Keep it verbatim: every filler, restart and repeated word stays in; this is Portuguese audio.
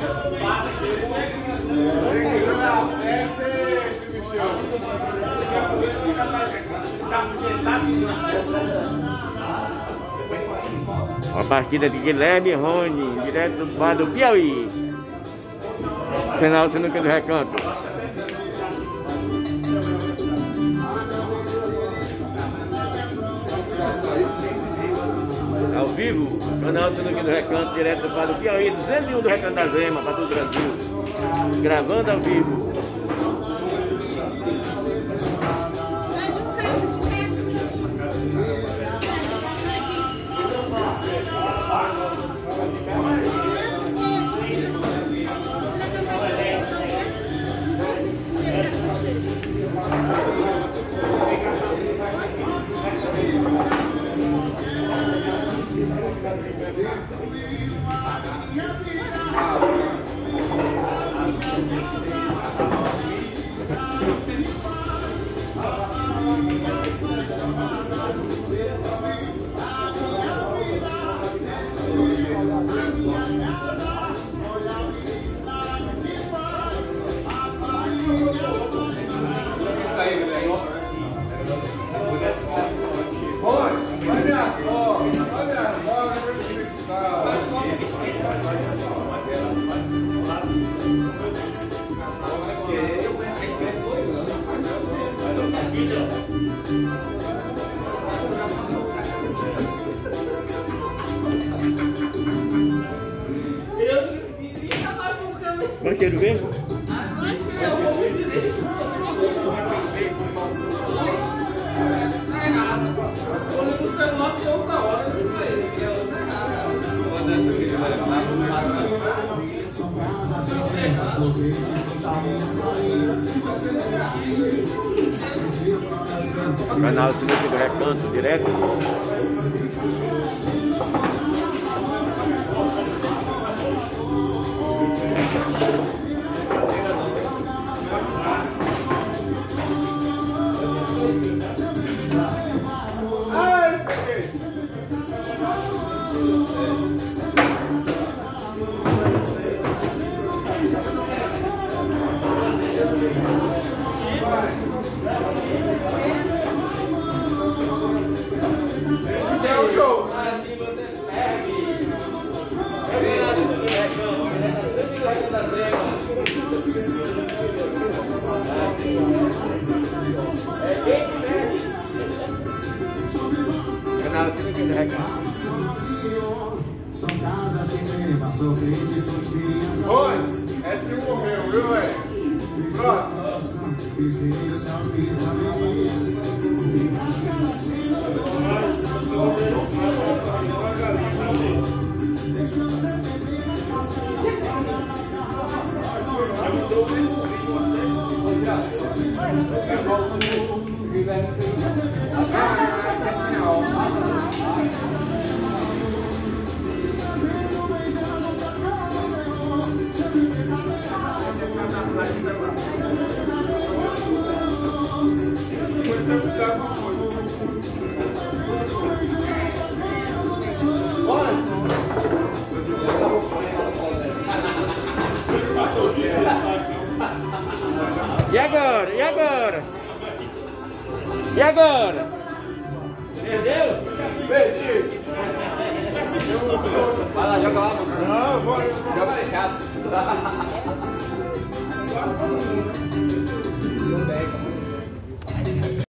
A partida de Guilherme Rony, direto do bar do Piauí. Final do Sinuca do Recanto. Ao vivo, canal do Sinuca do Recanto, direto do bar do Piauí, duzentos e um do Recanto da Zema, para todo o Brasil. Gravando ao vivo. Vai querer ver? Canal Sinuca do Recanto, direto. Oi, S um morreu, viu, velho? Próximo. E agora? E agora? E agora? Perdeu? Perdi. Vai lá, joga lá, mano. Não, vou. Joga fechado.